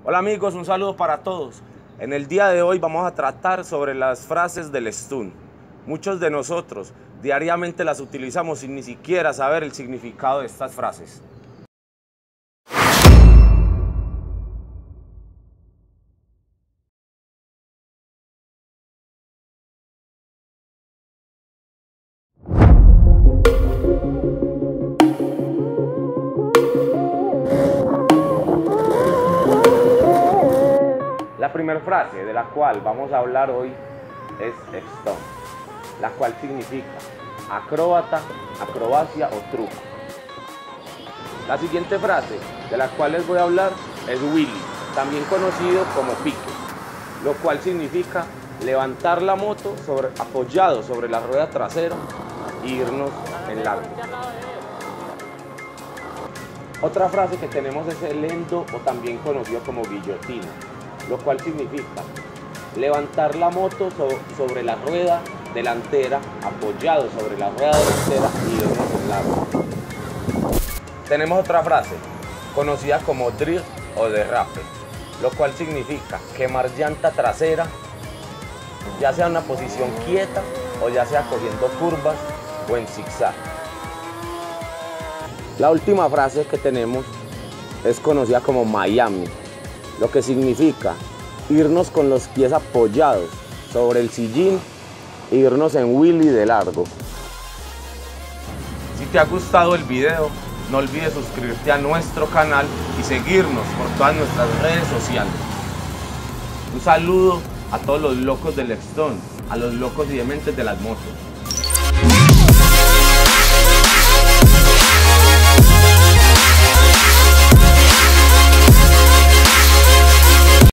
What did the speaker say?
Hola amigos, un saludo para todos. En el día de hoy vamos a tratar sobre las frases del stunt. Muchos de nosotros diariamente las utilizamos sin ni siquiera saber el significado de estas frases. La primera frase de la cual vamos a hablar hoy es stunt, la cual significa acróbata, acrobacia o truco. La siguiente frase de la cual les voy a hablar es wheelie, también conocido como pique, lo cual significa levantar la moto apoyado sobre la rueda trasera e irnos en largo. Otra frase que tenemos es el endo, o también conocido como guillotina, lo cual significa levantar la moto sobre la rueda delantera, apoyado sobre la rueda delantera y irnos en largo. Tenemos otra frase conocida como drift o derrape, lo cual significa quemar llanta trasera, ya sea en una posición quieta o ya sea cogiendo curvas o en zigzag. La última frase que tenemos es conocida como Miami, lo que significa irnos con los pies apoyados sobre el sillín e irnos en wheelie de largo. Si te ha gustado el video, no olvides suscribirte a nuestro canal y seguirnos por todas nuestras redes sociales. Un saludo a todos los locos del stunt, a los locos y dementes de las motos.